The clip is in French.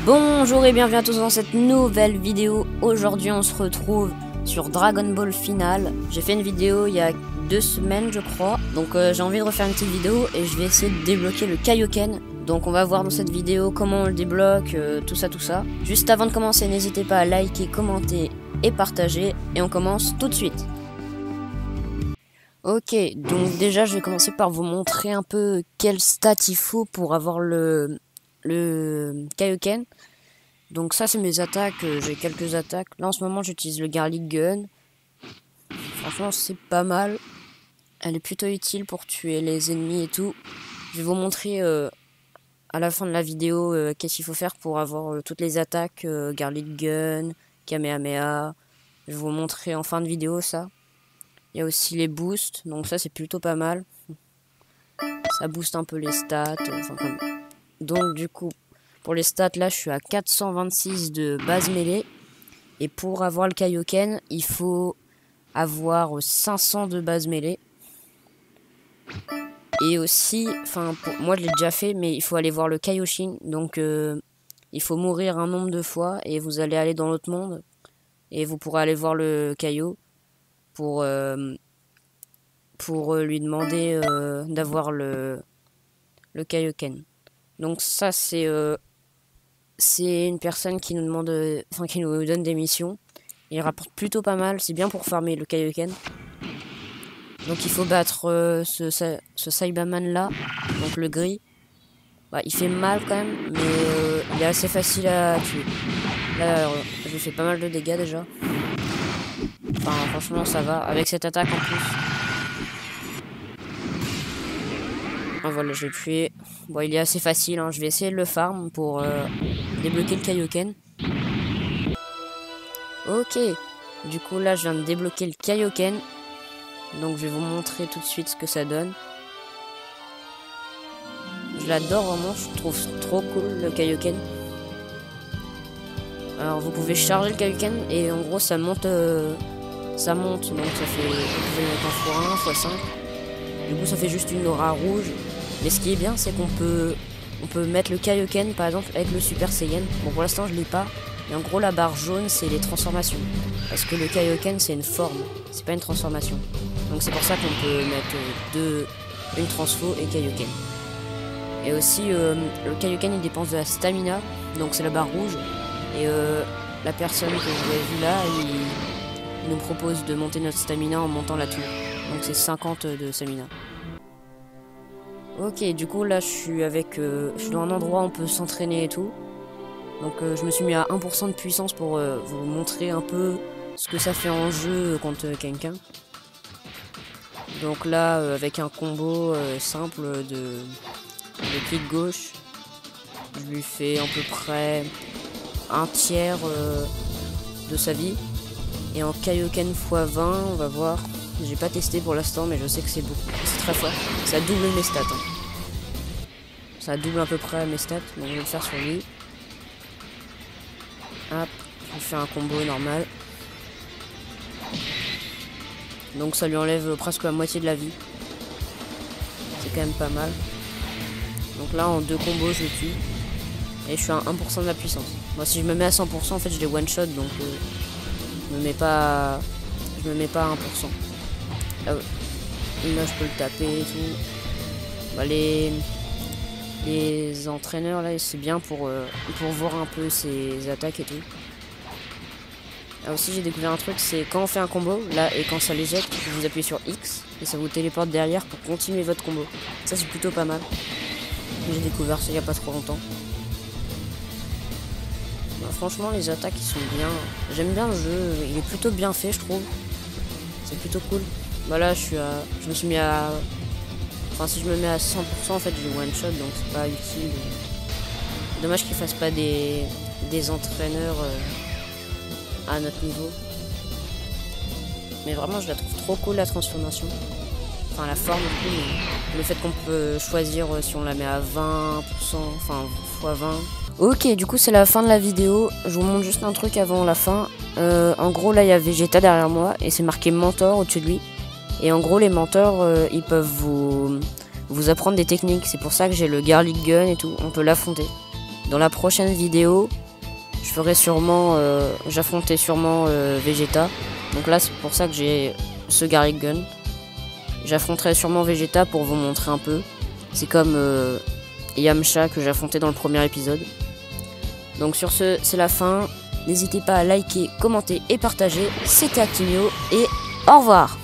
Bonjour et bienvenue à tous dans cette nouvelle vidéo. Aujourd'hui on se retrouve sur Dragon Ball Final. J'ai fait une vidéo il y a 2 semaines je crois. Donc j'ai envie de refaire une petite vidéo et je vais essayer de débloquer le Kaioken. Donc on va voir dans cette vidéo comment on le débloque, tout ça. Juste avant de commencer, n'hésitez pas à liker, commenter et partager. Et on commence tout de suite. Ok, donc déjà je vais commencer par vous montrer un peu quel stat il faut pour avoir le Kaioken. Donc ça c'est mes attaques, j'ai quelques attaques. Là en ce moment j'utilise le Garlic Gun. Franchement c'est pas mal. Elle est plutôt utile pour tuer les ennemis et tout. Je vais vous montrer à la fin de la vidéo qu'est-ce qu'il faut faire pour avoir toutes les attaques. Garlic Gun, Kamehameha. Je vais vous montrer en fin de vidéo ça. Il y a aussi les boosts, donc ça c'est plutôt pas mal. Ça booste un peu les stats. Donc du coup, pour les stats là, je suis à 426 de base mêlée. Et pour avoir le Kaioken, il faut avoir 500 de base mêlée. Et aussi, moi je l'ai déjà fait, mais il faut aller voir le Kaioshin. Donc il faut mourir un nombre de fois et vous allez aller dans l'autre monde. Et vous pourrez aller voir le Kaio pour lui demander d'avoir le Kaioken. Donc ça c'est une personne qui nous demande, qui nous donne des missions. Il rapporte plutôt pas mal, c'est bien pour farmer le Kaioken. Donc il faut battre ce Saibaman là, donc le gris. Bah, il fait mal quand même, mais il est assez facile à tuer. Là, je lui fais pas mal de dégâts déjà. Enfin, franchement, ça va. Avec cette attaque en plus. Ah, voilà, je l'ai tué. Bon, il est assez facile. Hein. Je vais essayer de le farm pour débloquer le Kaioken. Ok. Du coup, là, je viens de débloquer le Kaioken. Donc, je vais vous montrer tout de suite ce que ça donne. Je l'adore vraiment. Je trouve trop cool, le Kaioken. Alors, vous pouvez charger le Kaioken et en gros, ça monte. Donc ça fait, vous pouvez le mettre en x1, x5. Du coup ça fait juste une aura rouge. Mais ce qui est bien c'est qu'on peut mettre le Kaioken par exemple avec le Super Saiyan. Bon pour l'instant je l'ai pas. Et en gros la barre jaune c'est les transformations. Parce que le Kaioken c'est une forme, c'est pas une transformation. Donc c'est pour ça qu'on peut mettre une transfo et Kaioken. Et aussi le Kaioken il dépense de la stamina. Donc c'est la barre rouge. Et la personne que vous avez vue là il nous propose de monter notre stamina en montant la tour. Donc c'est 50 de stamina. Ok, du coup là je suis dans un endroit où on peut s'entraîner et tout. Donc je me suis mis à 1% de puissance pour vous montrer un peu ce que ça fait en jeu contre quelqu'un. Donc là avec un combo simple de clic gauche, je lui fais à peu près un tiers de sa vie. Et en Kaioken x20, on va voir. J'ai pas testé pour l'instant, mais je sais que c'est beaucoup. C'est très fort. Ça double mes stats. Hein. Ça double à peu près mes stats. Donc je vais le faire sur lui. Hop, je fais un combo normal. Donc ça lui enlève presque la moitié de la vie. C'est quand même pas mal. Donc là, en 2 combos, je le tue. Et je suis à 1% de la puissance. Moi, si je me mets à 100%, en fait, je les one shot. Donc je me mets pas à 1%. Ah ouais. Là je peux le taper et tout. Bah, les entraîneurs là c'est bien pour voir un peu ses attaques et tout. Là aussi j'ai découvert un truc, c'est quand on fait un combo là et quand ça les jette, vous appuyez sur X et ça vous téléporte derrière pour continuer votre combo. Ça c'est plutôt pas mal. J'ai découvert ça il y a pas trop longtemps. Franchement les attaques ils sont bien. J'aime bien le jeu, il est plutôt bien fait je trouve. C'est plutôt cool. Bah là je me suis mis à. Enfin si je me mets à 100% en fait j'ai one shot donc c'est pas utile. Dommage qu'ils fassent pas des entraîneurs à notre niveau. Mais vraiment je la trouve trop cool la transformation. Enfin la forme du coup, mais le fait qu'on peut choisir si on la met à 20%, enfin x20. Ok, du coup c'est la fin de la vidéo. Je vous montre juste un truc avant la fin. En gros là il y a Vegeta derrière moi et c'est marqué mentor au-dessus de lui. Et en gros les mentors ils peuvent vous apprendre des techniques. C'est pour ça que j'ai le Garlic Gun et tout. On peut l'affronter. Dans la prochaine vidéo, je ferai sûrement, j'affrontais sûrement Vegeta. Donc là, c'est pour ça que j'ai ce Garlic Gun. J'affronterai sûrement Vegeta pour vous montrer un peu. C'est comme Yamcha que j'affrontais dans le premier épisode. Donc sur ce, c'est la fin. N'hésitez pas à liker, commenter et partager. C'était Actimio et au revoir.